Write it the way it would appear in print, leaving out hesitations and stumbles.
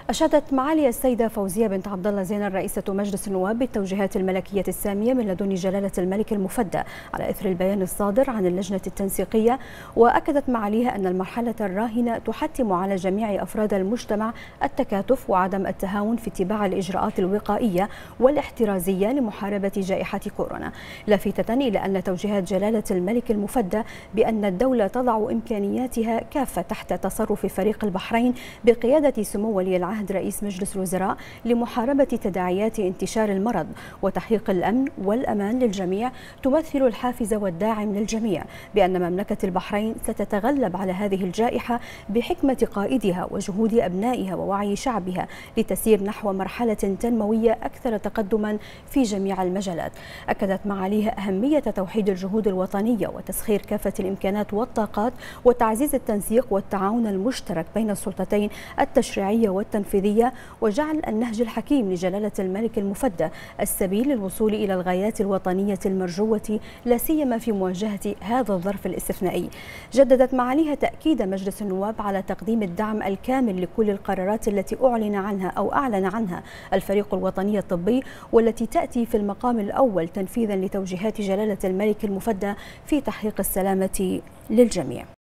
أشادت معالي السيدة فوزية بنت عبد الله زين رئيسة مجلس النواب بالتوجيهات الملكية السامية من لدن جلالة الملك المفدى على إثر البيان الصادر عن اللجنة التنسيقية. وأكدت معاليها أن المرحلة الراهنة تحتم على جميع أفراد المجتمع التكاتف وعدم التهاون في اتباع الإجراءات الوقائية والاحترازية لمحاربة جائحة كورونا، لافتة إلى أن توجيهات جلالة الملك المفدى بأن الدولة تضع إمكانياتها كافة تحت تصرف فريق البحرين بقيادة سمو ولي العهد رئيس مجلس الوزراء لمحاربة تداعيات انتشار المرض وتحقيق الأمن والأمان للجميع تمثل الحافز والداعم للجميع، بأن مملكة البحرين ستتغلب على هذه الجائحة بحكمة قائدها وجهود أبنائها ووعي شعبها لتسير نحو مرحلة تنموية أكثر تقدما في جميع المجالات. أكدت معاليها أهمية توحيد الجهود الوطنية وتسخير كافة الإمكانات والطاقات وتعزيز التنسيق والتعاون المشترك بين السلطتين التشريعية والتنفيذية، وجعل النهج الحكيم لجلالة الملك المفدى السبيل للوصول إلى الغايات الوطنية المرجوة لا سيما في مواجهة هذا الظرف الاستثنائي. جددت معاليها تأكيد مجلس النواب على تقديم الدعم الكامل لكل القرارات التي أعلن عنها الفريق الوطني الطبي، والتي تأتي في المقام الأول تنفيذا لتوجيهات جلالة الملك المفدى في تحقيق السلامة للجميع.